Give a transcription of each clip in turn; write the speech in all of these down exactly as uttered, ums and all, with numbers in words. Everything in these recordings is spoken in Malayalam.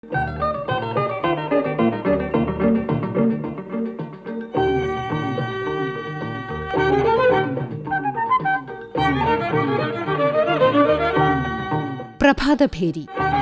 പ്രഭാതഭേരി.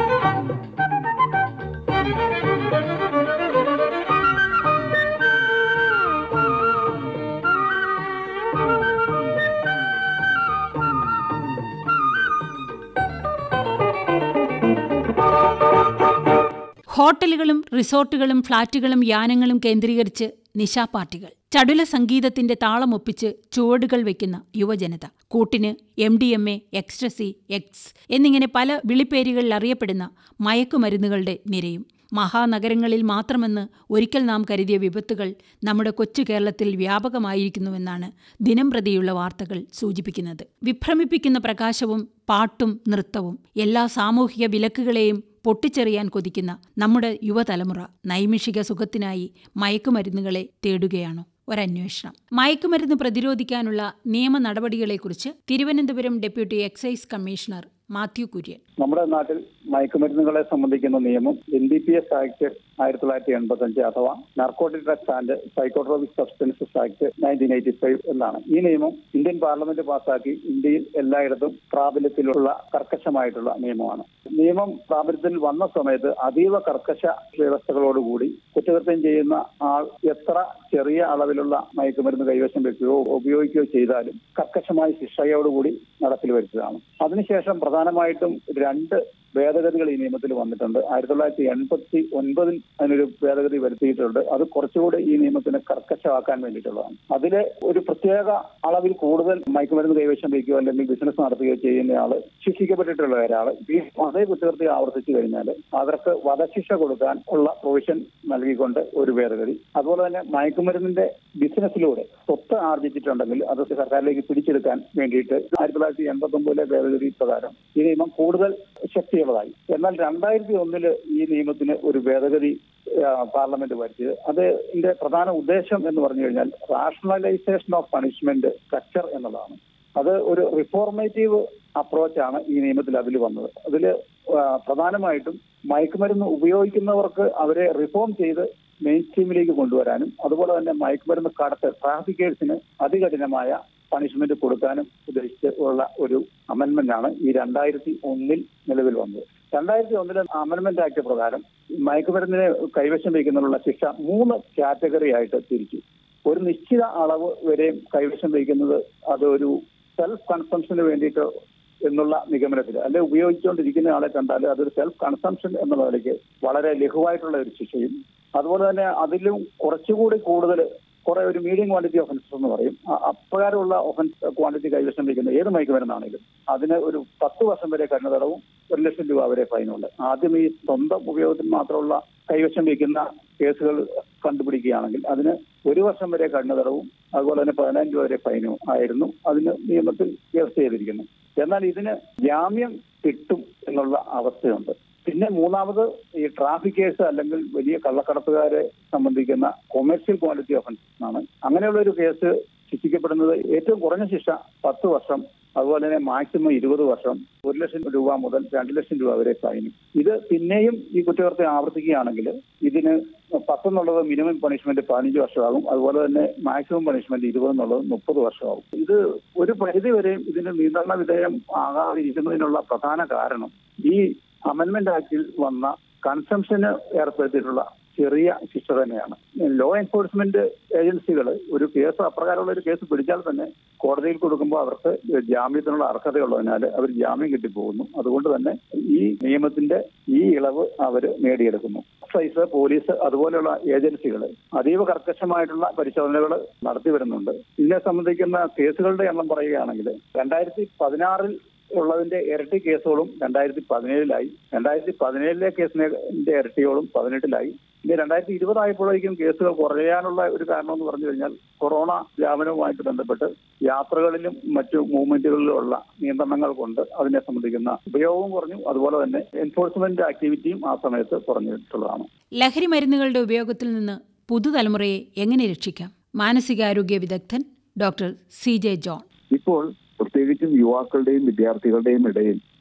ഹോട്ടലുകളും റിസോർട്ടുകളും ഫ്ളാറ്റുകളും യാനങ്ങളും കേന്ദ്രീകരിച്ച് നിശാപാർട്ടികൾ, ചടുല സംഗീതത്തിന്റെ താളമൊപ്പിച്ച് ചുവടുകൾ വയ്ക്കുന്ന യുവജനത, കൂട്ടിന് M D M A, ecstasy, X എന്നിങ്ങനെ പല വിളിപ്പേരുകളിൽ അറിയപ്പെടുന്ന മയക്കുമരുന്നുകളുടെ നിരയും. മഹാനഗരങ്ങളിൽ മാത്രമെന്ന് ഒരിക്കൽ നാം കരുതിയ വിപത്തുകൾ നമ്മുടെ കൊച്ചു കേരളത്തിൽ വ്യാപകമായിരിക്കുന്നുവെന്നാണ് ദിനംപ്രതിയുള്ള വാർത്തകൾ സൂചിപ്പിക്കുന്നത്. വിഭ്രമിപ്പിക്കുന്ന പ്രകാശവും പാട്ടും നൃത്തവും എല്ലാ സാമൂഹിക വിലക്കുകളെയും പൊട്ടിച്ചെറിയാൻ കൊതിക്കുന്ന നമ്മുടെ യുവതലമുറ നൈമിഷിക സുഖത്തിനായി മയക്കുമരുന്നുകളെ തേടുകയാണോ? ഒരന്വേഷണം. മയക്കുമരുന്ന് പ്രതിരോധിക്കാനുള്ള നിയമ നടപടികളെക്കുറിച്ച് Thiruvananthapuram deputy excise commissioner Mathew Kurian. നമ്മുടെ നാട്ടിൽ മയക്കുമരുന്നുകളെ സംബന്ധിക്കുന്ന നിയമം N D P S act ആയിരത്തി തൊള്ളായിരത്തി എൺപത്തി അഞ്ച് അഥവാ narcotic drugs and psychotropic substances act nineteen eighty five എന്നാണ്. ഈ നിയമം ഇന്ത്യൻ പാർലമെന്റ് പാസാക്കി ഇന്ത്യയിൽ എല്ലായിടത്തും പ്രാബല്യത്തിലുള്ള കർക്കശമായിട്ടുള്ള നിയമമാണ്. നിയമം പ്രാബല്യത്തിൽ വന്ന സമയത്ത് അതീവ കർക്കശ വ്യവസ്ഥകളോടുകൂടി കുറ്റകൃത്യം ചെയ്യുന്ന ആൾ എത്ര ചെറിയ അളവിലുള്ള മയക്കുമരുന്ന് കൈവശം വെക്കുകയോ ഉപയോഗിക്കുകയോ ചെയ്താലും കർക്കശമായ ശിക്ഷയോടുകൂടി നടപ്പിൽ വരുത്തിയതാണ്. അതിനുശേഷം പ്രധാനമായിട്ടും രണ്ട് ഭേദഗതികൾ ഈ നിയമത്തിൽ വന്നിട്ടുണ്ട്. ആയിരത്തി തൊള്ളായിരത്തി എൺപത്തി ഒൻപതിൽ അതിനൊരു ഭേദഗതി വരുത്തിയിട്ടുണ്ട്. അത് കുറച്ചുകൂടി ഈ നിയമത്തിനെ കർക്കശമാക്കാൻ വേണ്ടിയിട്ടുള്ളതാണ്. അതില് ഒരു പ്രത്യേക അളവിൽ കൂടുതൽ മയക്കുമരുന്ന് കൈവശം വയ്ക്കുകയോ അല്ലെങ്കിൽ ബിസിനസ് നടത്തുകയോ ചെയ്യുന്നയാള് ശിക്ഷിക്കപ്പെട്ടിട്ടുള്ള ഒരാൾ ഈ അതേ കുറ്റകൃത്യം ആവർത്തിച്ചു കഴിഞ്ഞാൽ അവർക്ക് വധശിക്ഷ കൊടുക്കാൻ ഉള്ള പ്രൊവിഷൻ നൽകിക്കൊണ്ട് ഒരു ഭേദഗതി. അതുപോലെ തന്നെ മയക്കുമരുന്നിന്റെ ബിസിനസ്സിലൂടെ സ്വത്ത് ആർജിച്ചിട്ടുണ്ടെങ്കിൽ അത് സർക്കാരിലേക്ക് പിടിച്ചെടുക്കാൻ വേണ്ടിയിട്ട് ആയിരത്തി തൊള്ളായിരത്തി എൺപത്തി ഒമ്പതിലെ ഭേദഗതി പ്രകാരം ഈ നിയമം കൂടുതൽ ശക്തിയുള്ളതായി. എന്നാൽ രണ്ടായിരത്തി ഒന്നില് ഈ നിയമത്തിന് ഒരു ഭേദഗതി പാർലമെന്റ് വരുത്തിയത്. അതിന്റെ പ്രധാന ഉദ്ദേശം എന്ന് പറഞ്ഞു കഴിഞ്ഞാൽ റാഷണലൈസേഷൻ ഓഫ് പണിഷ്മെന്റ് സ്ട്രക്ചർ എന്നുള്ളതാണ്. അത് ഒരു റിഫോർമേറ്റീവ് അപ്രോച്ചാണ് ഈ നിയമത്തിൽ അതിൽ വന്നത്. അതിൽ പ്രധാനമായിട്ടും മയക്കുമരുന്ന് ഉപയോഗിക്കുന്നവർക്ക് അവരെ റിഫോം ചെയ്ത് മെയിൻ സ്ട്രീമിലേക്ക് കൊണ്ടുവരാനും അതുപോലെ തന്നെ മയക്കുമരുന്ന് കടത്ത് ട്രാഫിക്കേഴ്സിന് അതികഠിനമായ പണിഷ്മെന്റ് കൊടുക്കാനും ഉദ്ദേശിച്ച് ഉള്ള ഒരു അമെന്റ്മെന്റ് ആണ് ഈ രണ്ടായിരത്തി ഒന്നിൽ നിലവിൽ വന്നത്. രണ്ടായിരത്തി ഒന്നിലെ അമെന്റ്മെന്റ് ആക്ട് പ്രകാരം മയക്കുമരുന്നിനെ കൈവശം വയ്ക്കുന്നതിനുള്ള ശിക്ഷ മൂന്ന് കാറ്റഗറി ആയിട്ട് തിരിച്ചു. ഒരു നിശ്ചിത അളവ് വരെയും കൈവശം വയ്ക്കുന്നത് അതൊരു സെൽഫ് കൺസംഷന് വേണ്ടിയിട്ട് എന്നുള്ള നിഗമനത്തിൽ അല്ലെ ഉപയോഗിച്ചുകൊണ്ടിരിക്കുന്ന ആളെ കണ്ടാൽ അതൊരു സെൽഫ് കൺസംഷൻ എന്ന നിലയ്ക്ക് വളരെ ലഘുവായിട്ടുള്ള ഒരു ശിക്ഷയും അതുപോലെ തന്നെ അതിലും കുറച്ചുകൂടി കൂടുതൽ കുറെ ഒരു മീഡിയം ക്വാണ്ടിറ്റി ഒഫൻസസ് എന്ന് പറയും. അപ്രകാരമുള്ള ഒഫൻസ് ക്വാണ്ടിറ്റി കൈവശം വയ്ക്കുന്ന ഏത് മയക്കുമരുന്നാണെങ്കിലും അതിന് ഒരു പത്ത് വർഷം വരെ കഠിന തടവും ഒരു ലക്ഷം രൂപ വരെ ഫൈനുണ്ട്. ആദ്യം ഈ സ്വന്തം ഉപയോഗത്തിന് മാത്രമുള്ള കൈവശം വയ്ക്കുന്ന കേസുകൾ കണ്ടുപിടിക്കുകയാണെങ്കിൽ അതിന് ഒരു വർഷം വരെ കഠിന തടവും അതുപോലെ തന്നെ പതിനായിരം രൂപ വരെ ഫൈനും ആയിരുന്നു അതിന് നിയമത്തിൽ വ്യവസ്ഥ ചെയ്തിരിക്കുന്നു. എന്നാൽ ഇതിന് ജാമ്യം കിട്ടും എന്നുള്ള അവസ്ഥയുണ്ട്. പിന്നെ മൂന്നാമത് ഈ ട്രാഫിക്കേഴ്സ് അല്ലെങ്കിൽ വലിയ കള്ളക്കടത്തുകാരെ സംബന്ധിക്കുന്ന കൊമേഴ്സ്യൽ ക്വാണ്ടിറ്റി ഒഫൻസ് ആണ്. അങ്ങനെയുള്ള ഒരു കേസ് ശിക്ഷിക്കപ്പെടുന്നത് ഏറ്റവും കുറഞ്ഞ ശിക്ഷ പത്ത് വർഷം അതുപോലെ തന്നെ മാക്സിമം ഇരുപത് വർഷം ഒരു ലക്ഷം രൂപ മുതൽ രണ്ട് ലക്ഷം രൂപ വരെ ഫൈനും. ഇത് പിന്നെയും ഈ കുറ്റകൃത്യം ആവർത്തിക്കുകയാണെങ്കിൽ ഇതിന് പത്തെന്നുള്ളത് മിനിമം പണിഷ്മെന്റ് പതിനഞ്ച് വർഷമാകും. അതുപോലെ തന്നെ മാക്സിമം പണിഷ്മെന്റ് ഇരുപത് എന്നുള്ളത് മുപ്പത് വർഷമാകും. ഇത് ഒരു പരിധി വരെയും ഇതിന് നിയന്ത്രണ വിധേയം ആകാതിരിക്കുന്നതിനുള്ള പ്രധാന കാരണം ഈ അമെന്റ്മെന്റ് ആക്ടിൽ വന്ന കൺസംഷന് ഏർപ്പെടുത്തിയിട്ടുള്ള ചെറിയ ശിക്ഷ തന്നെയാണ്. ലോ എൻഫോഴ്സ്മെന്റ് ഏജൻസികൾ ഒരു കേസ് അപ്രകാരമുള്ള ഒരു കേസ് പിടിച്ചാൽ തന്നെ കോടതിയിൽ കൊടുക്കുമ്പോൾ അവർക്ക് ജാമ്യത്തിനുള്ള അർഹതയുള്ളതിനാൽ അവർ ജാമ്യം കിട്ടിപ്പോകുന്നു. അതുകൊണ്ട് തന്നെ ഈ നിയമത്തിന്റെ ഈ ഇളവ് അവർ നേടിയെടുക്കുന്നു. എക്സൈസ്, പോലീസ് അതുപോലെയുള്ള ഏജൻസികൾ അതീവ കർക്കശമായിട്ടുള്ള പരിശോധനകൾ നടത്തി വരുന്നുണ്ട്. ഇതിനെ സംബന്ധിക്കുന്ന കേസുകളുടെ എണ്ണം പറയുകയാണെങ്കിൽ രണ്ടായിരത്തി പതിനാറിൽ ഉള്ളതിന്റെ ഇരട്ടി കേസുകളും രണ്ടായിരത്തി പതിനേഴിലായി. രണ്ടായിരത്തി പതിനേഴിലെ കേസിന്റെ ഇരട്ടിയോളം പതിനെട്ടിലായി. ഇനി രണ്ടായിരത്തി ഇരുപതായപ്പോഴേക്കും കേസുകൾ കുറയാനുള്ള ഒരു കാരണം എന്ന് പറഞ്ഞു കഴിഞ്ഞാൽ കൊറോണ വ്യാപനവുമായിട്ട് ബന്ധപ്പെട്ട് യാത്രകളിലും മറ്റു മൂവ്മെന്റുകളിലുമുള്ള നിയന്ത്രണങ്ങൾ കൊണ്ട് അതിനെ സംബന്ധിക്കുന്ന ഉപയോഗവും കുറഞ്ഞു. അതുപോലെ തന്നെ എൻഫോഴ്സ്മെന്റ് ആക്ടിവിറ്റിയും ആ സമയത്ത് കുറഞ്ഞിട്ടുള്ളതാണ്. ലഹരി മരുന്നുകളുടെ ഉപയോഗത്തിൽ നിന്ന് പുതുതലമുറയെ എങ്ങനെ രക്ഷിക്കാം? മാനസികാരോഗ്യ വിദഗ്ധൻ ഡോക്ടർ സി ജെ ജോൺ. ഇപ്പോൾ പ്രത്യേകിച്ചും യുവാക്കളുടെയും വിദ്യാർത്ഥികളുടെയും ഇടയിൽ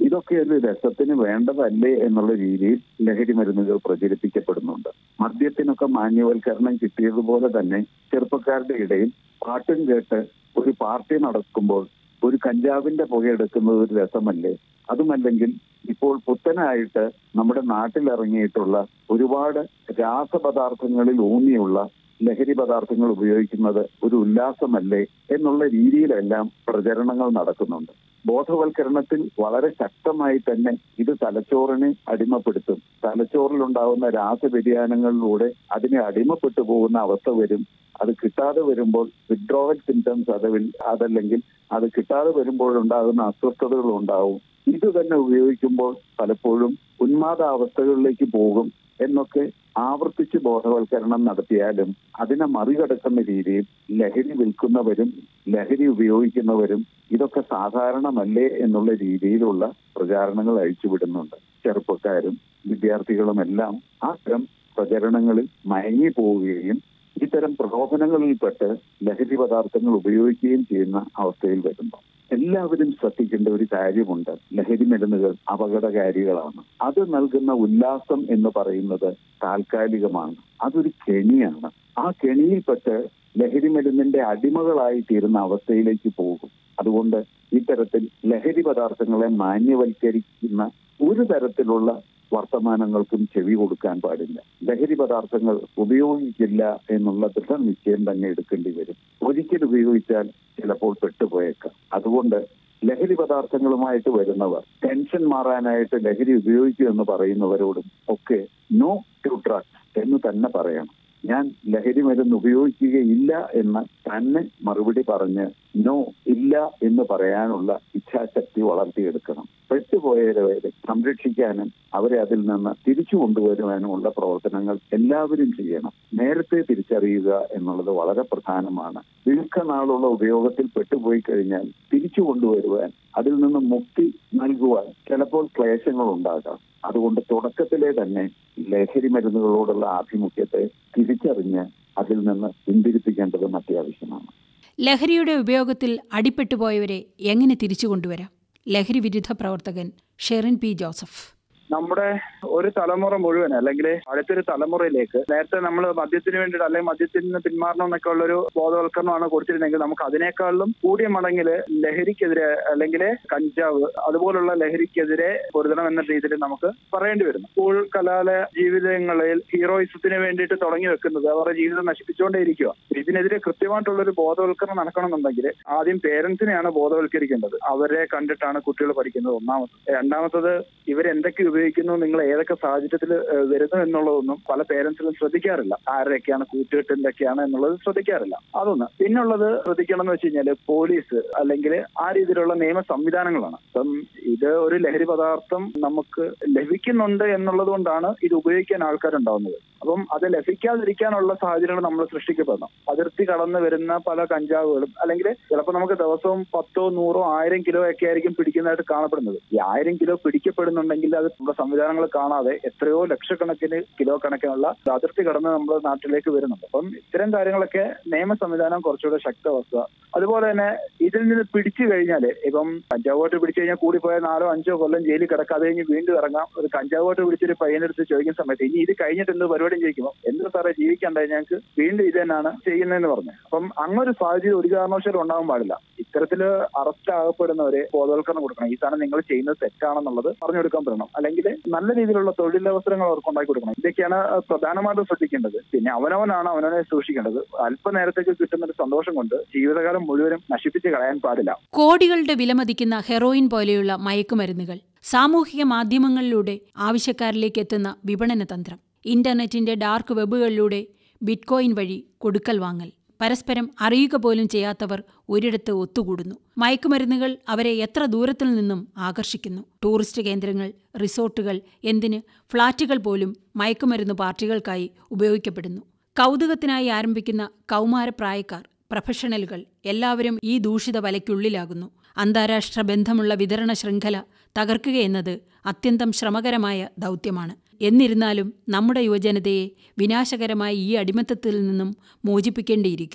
ഇതൊക്കെ ഒരു രസത്തിന് വേണ്ടതല്ലേ എന്നുള്ള രീതിയിൽ ലഹരി മരുന്നുകൾ പ്രചരിപ്പിക്കപ്പെടുന്നുണ്ട്. മദ്യത്തിനൊക്കെ മാന്യവൽക്കരണം കിട്ടിയതുപോലെ തന്നെ ചെറുപ്പക്കാരുടെ ഇടയിൽ പാട്ടും കേട്ട് ഒരു പാർട്ടി നടക്കുമ്പോൾ ഒരു കഞ്ചാവിന്റെ പുകയെടുക്കുന്നത് ഒരു രസമല്ലേ? അതുമല്ലെങ്കിൽ ഇപ്പോൾ പുത്തനായിട്ട് നമ്മുടെ നാട്ടിലിറങ്ങിയിട്ടുള്ള ഒരുപാട് രാസപദാർത്ഥങ്ങളിൽ ഊന്നിയുള്ള ലഹരി പദാർത്ഥങ്ങൾ ഉപയോഗിക്കുന്നത് ഒരു ഉല്ലാസമല്ലേ എന്നുള്ള രീതിയിലെല്ലാം പ്രചരണങ്ങൾ നടക്കുന്നുണ്ട്. ബോധവൽക്കരണത്തിൽ വളരെ ശക്തമായി തന്നെ ഇത് തലച്ചോറിനെ അടിമപ്പെടുത്തും. തലച്ചോറിലുണ്ടാകുന്ന രാസവ്യതിയാനങ്ങളിലൂടെ അതിനെ അടിമപ്പെട്ടു പോകുന്ന അവസ്ഥ വരും. അത് കിട്ടാതെ വരുമ്പോൾ വിഡ്രോവൽ സിംറ്റംസ് അതവിൽ അതല്ലെങ്കിൽ അത് കിട്ടാതെ വരുമ്പോഴുണ്ടാകുന്ന അസ്വസ്ഥതകൾ ഉണ്ടാവും. ഇത് തന്നെ ഉപയോഗിക്കുമ്പോൾ പലപ്പോഴും ഉന്മാദാവസ്ഥകളിലേക്ക് പോകും എന്നൊക്കെ ആവർത്തിച്ച് ബോധവൽക്കരണം നടത്തിയാലും അതിനെ മറികടക്കുന്ന രീതിയിൽ ലഹരി വിൽക്കുന്നവരും ലഹരി ഉപയോഗിക്കുന്നവരും ഇതൊക്കെ സാധാരണമല്ലേ എന്നുള്ള രീതിയിലുള്ള പ്രചാരണങ്ങൾ അഴിച്ചുവിടുന്നുണ്ട്. ചെറുപ്പക്കാരും വിദ്യാർത്ഥികളുമെല്ലാം അത്തരം പ്രചരണങ്ങളിൽ മയങ്ങി പോവുകയും ഇത്തരം പ്രലോഭനങ്ങളിൽപ്പെട്ട് ലഹരി പദാർത്ഥങ്ങൾ ഉപയോഗിക്കുകയും ചെയ്യുന്ന അവസ്ഥയിൽ വരുന്നു. എല്ലാവരും ശ്രദ്ധിക്കേണ്ട ഒരു കാര്യമുണ്ട്. ലഹരി മരുന്നുകൾ അപകടകാരികളാണ്. അത് നൽകുന്ന ഉല്ലാസം എന്ന് പറയുന്നത് താൽക്കാലികമാണ്. അതൊരു കെണിയാണ്. ആ കെണിയിൽപ്പെട്ട് ലഹരി മരുന്നിന്റെ അടിമകളായി തീരുന്ന അവസ്ഥയിലേക്ക് പോകും. അതുകൊണ്ട് ഇത്തരത്തിൽ ലഹരി പദാർത്ഥങ്ങളെ മാന്യവൽക്കരിക്കുന്ന ഒരു തരത്തിലുള്ള വർത്തമാനങ്ങൾക്കും ചെവി കൊടുക്കാൻ പാടില്ല. ലഹരി പദാർത്ഥങ്ങൾ ഉപയോഗിക്കില്ല എന്നുള്ള ദൃഢനിശ്ചയം തന്നെ എടുക്കേണ്ടി വരും. ഒരിക്കൽ ഉപയോഗിച്ചാൽ ചിലപ്പോൾ പെട്ടുപോയേക്കാം. അതുകൊണ്ട് ലഹരി പദാർത്ഥങ്ങളുമായിട്ട് വരുന്നവർ ടെൻഷൻ മാറാനായിട്ട് ലഹരി ഉപയോഗിക്കൂ എന്ന് പറയുന്നവരോടും ഒക്കെ നോ ടു ഡ്രഗ്സ് എന്ന് തന്നെ പറയണം. ഞാൻ ലഹരി മരുന്ന് ഉപയോഗിക്കുകയില്ല എന്ന് തന്നെ മറുപടി പറഞ്ഞ് നോ ഇല്ല എന്ന് പറയാനുള്ള ഇച്ഛാശക്തി വളർത്തിയെടുക്കണം. പെട്ടുപോയവരെ സംരക്ഷിക്കാനും അവരെ അതിൽ നിന്ന് തിരിച്ചു കൊണ്ടുവരുവാനുമുള്ള പ്രവർത്തനങ്ങൾ എല്ലാവരും ചെയ്യണം. നേരത്തെ തിരിച്ചറിയുക എന്നുള്ളത് വളരെ പ്രധാനമാണ്. ദീർഘനാളുള്ള ഉപയോഗത്തിൽ പെട്ടുപോയി കഴിഞ്ഞാൽ തിരിച്ചു കൊണ്ടുവരുവാൻ, അതിൽ നിന്ന് മുക്തി നൽകുവാൻ ചിലപ്പോൾ ക്ലേശങ്ങൾ ഉണ്ടാകാം. അതുകൊണ്ട് തുടക്കത്തിലെ തന്നെ ലഹരി മരുന്നുകളോടുള്ള ആഭിമുഖ്യത്തെ തിരിച്ചറിഞ്ഞ് അതിൽ നിന്ന് പിന്തിരിപ്പിക്കേണ്ടതും അത്യാവശ്യമാണ്. ലഹരിയുടെ ഉപയോഗത്തിൽ അടിപ്പെട്ടുപോയവരെ എങ്ങനെ തിരിച്ചു കൊണ്ടുവരാം? ലഹരി വിരുദ്ധ പ്രവർത്തകൻ ഷെറിൻ പി ജോസഫ്. നമ്മുടെ ഒരു തലമുറ മുഴുവൻ അല്ലെങ്കിൽ അടുത്തൊരു തലമുറയിലേക്ക് നേരത്തെ നമ്മൾ മദ്യത്തിന് വേണ്ടിയിട്ട് അല്ലെങ്കിൽ മദ്യത്തിൽ നിന്ന് പിന്മാറണം എന്നൊക്കെ ഉള്ളൊരു ബോധവൽക്കരണമാണ് കൊടുത്തിരുന്നെങ്കിൽ നമുക്ക് അതിനേക്കാളും കൂടിയ മടങ്ങിൽ ലഹരിക്കെതിരെ അല്ലെങ്കിൽ കഞ്ചാവ് അതുപോലുള്ള ലഹരിക്കെതിരെ പൊരുതണം എന്ന രീതിയിൽ നമുക്ക് പറയേണ്ടി വരുന്നു. സ്കൂൾ കലാലയ ജീവിതങ്ങളിൽ ഹീറോയിസത്തിന് വേണ്ടിയിട്ട് തുടങ്ങി വെക്കുന്നത് അവരുടെ ജീവിതം നശിപ്പിച്ചുകൊണ്ടേയിരിക്കുക. ഇതിനെതിരെ കൃത്യമായിട്ടുള്ളൊരു ബോധവൽക്കരണം നടക്കണമെന്നുണ്ടെങ്കിൽ ആദ്യം പേരൻസിനെയാണ് ബോധവൽക്കരിക്കേണ്ടത്. അവരെ കണ്ടിട്ടാണ് കുട്ടികൾ പഠിക്കുന്നത്. ഒന്നാമത്. രണ്ടാമത്തത് ഇവരെന്തൊക്കെ ഉപയോഗിക്കുന്നു, നിങ്ങൾ ഏതൊക്കെ സാഹചര്യത്തിൽ വരുന്നു എന്നുള്ളതൊന്നും പല പേരൻസിലും ശ്രദ്ധിക്കാറില്ല. ആരുടെയൊക്കെയാണ് കൂട്ടുകെട്ട് എന്തൊക്കെയാണ് എന്നുള്ളത് ശ്രദ്ധിക്കാറില്ല. അതൊന്ന്. പിന്നുള്ളത് ശ്രദ്ധിക്കണം എന്ന് വെച്ച് കഴിഞ്ഞാൽ പോലീസ് അല്ലെങ്കിൽ ആ രീതിയിലുള്ള നിയമ സംവിധാനങ്ങളാണ്. അപ്പം ഇത് ഒരു ലഹരി പദാർത്ഥം നമുക്ക് ലഭിക്കുന്നുണ്ട് എന്നുള്ളത് കൊണ്ടാണ് ഇത് ഉപയോഗിക്കാൻ ആൾക്കാരുണ്ടാവുന്നത്. അപ്പം അത് ലഭിക്കാതിരിക്കാനുള്ള സാഹചര്യങ്ങൾ നമ്മൾ സൃഷ്ടിക്കപ്പെടണം. അതിർത്തി കടന്നു വരുന്ന പല കഞ്ചാവുകളും അല്ലെങ്കിൽ ചിലപ്പോൾ നമുക്ക് ദിവസവും പത്തോ നൂറോ ആയിരം കിലോ ഒക്കെ ആയിരിക്കും പിടിക്കുന്നതായിട്ട് കാണപ്പെടുന്നത്. ഈ ആയിരം കിലോ പിടിക്കപ്പെടുന്നുണ്ടെങ്കിൽ അത് നമ്മുടെ സംവിധാനങ്ങൾ കാണാതെ എത്രയോ ലക്ഷക്കണക്കിന് കിലോ കണക്കിനുള്ള അതിർത്തി കടന്ന് നമ്മുടെ നാട്ടിലേക്ക് വരുന്നുണ്ട്. അപ്പം ഇത്തരം കാര്യങ്ങളൊക്കെ നിയമ സംവിധാനം കുറച്ചുകൂടെ ശക്തമാക്കുക. അതുപോലെ തന്നെ ഇതിൽ നിന്ന് പിടിച്ചു കഴിഞ്ഞാൽ ഇപ്പം കഞ്ചാവോട്ട് പിടിച്ചു കഴിഞ്ഞാൽ കൂടിപ്പോയ നാലോ അഞ്ചോ കൊല്ലം ജയിലിൽ കിടക്കുക. അത് കഴിഞ്ഞ് വീണ്ടും ഇറങ്ങാം. ഒരു കഞ്ചാവോട്ട് പിടിച്ചൊരു പയ്യനെടുത്ത് ചോദിക്കുന്ന സമയത്ത് ഇനി ഇത് കഴിഞ്ഞിട്ട് എന്ത് പരിപാടി ചോദിക്കുമ്പോൾ എന്ത് സാറേ ജീവിക്കണ്ടായി, ഞങ്ങൾക്ക് വീണ്ടും ഇത് തന്നെയാണ് ചെയ്യുന്നതെന്ന് പറഞ്ഞു. അപ്പം അങ്ങനൊരു സാഹചര്യം ഒരു കാരണവശാലും ഉണ്ടാവാൻ പാടില്ല. ഇത്തരത്തില് അറസ്റ്റ് ആകപ്പെടുന്നവരെ ബോധവൽക്കരണം കൊടുക്കണം. ഈ സാധനം നിങ്ങൾ ചെയ്യുന്നത് തെറ്റാണെന്നുള്ളത് പറഞ്ഞു കൊടുക്കാൻ പറ്റണം. അല്ലെങ്കിൽ നല്ല രീതിയിലുള്ള തൊഴിലവസരങ്ങൾ അവർക്ക് ഉണ്ടാക്കി കൊടുക്കണം. ഇതൊക്കെയാണ് പ്രധാനമായിട്ടും ശ്രദ്ധിക്കേണ്ടത്. പിന്നെ അവനവനാണ് അവനവനെ സൂക്ഷിക്കേണ്ടത്. അല്പനേരത്തേക്ക് കിട്ടുന്ന ഒരു സന്തോഷം കൊണ്ട് ജീവിതകാലം മുഴുവനും നശിപ്പിച്ച് കളയാൻ പാടില്ല. കോടികളുടെ വിലമതിക്കുന്ന ഹെറോയിൻ പോലെയുള്ള മയക്കുമരുന്നുകൾ സാമൂഹിക മാധ്യമങ്ങളിലൂടെ ആവശ്യക്കാരിലേക്ക് എത്തുന്ന വിപണന തന്ത്രം, ഇന്റർനെറ്റിന്റെ ഡാർക്ക് വെബുകളിലൂടെ ബിറ്റ്കോയിൻ വഴി കൊടുക്കൽ വാങ്ങൽ, പരസ്പരം അറിയുക പോലും ചെയ്യാത്തവർ ഒരിടത്ത് ഒത്തുകൂടുന്നു. മയക്കുമരുന്നുകൾ അവരെ എത്ര ദൂരത്തിൽ നിന്നും ആകർഷിക്കുന്നു. ടൂറിസ്റ്റ് കേന്ദ്രങ്ങൾ, റിസോർട്ടുകൾ, എന്തിന് ഫ്ളാറ്റുകൾ പോലും മയക്കുമരുന്ന് പാർട്ടികൾക്കായി ഉപയോഗിക്കപ്പെടുന്നു. കൗതുകത്തിനായി ആരംഭിക്കുന്ന കൗമാരപ്രായക്കാർ, പ്രൊഫഷണലുകൾ എല്ലാവരും ഈ ദൂഷിത വലയ്ക്കുള്ളിലാകുന്നു. അന്താരാഷ്ട്ര ബന്ധമുള്ള വിതരണ ശൃംഖല തകർക്കുകയെന്നത് അത്യന്തം ശ്രമകരമായ ദൗത്യമാണ്. എന്നിരുന്നാലും നമ്മുടെ യുവജനതയെ വിനാശകരമായ ഈ അടിമത്തത്തിൽ നിന്നും മോചിപ്പിക്കേണ്ടിയിരിക്കുന്നു.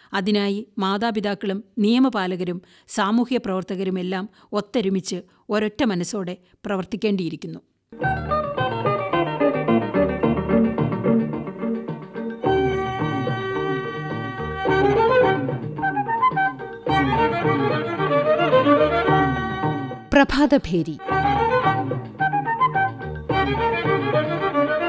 അതിനായി മാതാപിതാക്കളും നിയമപാലകരും സാമൂഹ്യ പ്രവർത്തകരുമെല്ലാം ഒത്തൊരുമിച്ച് ഒരൊറ്റ മനസ്സോടെ പ്രവർത്തിക്കേണ്ടിയിരിക്കുന്നു. പ്രഭാതഭേരി.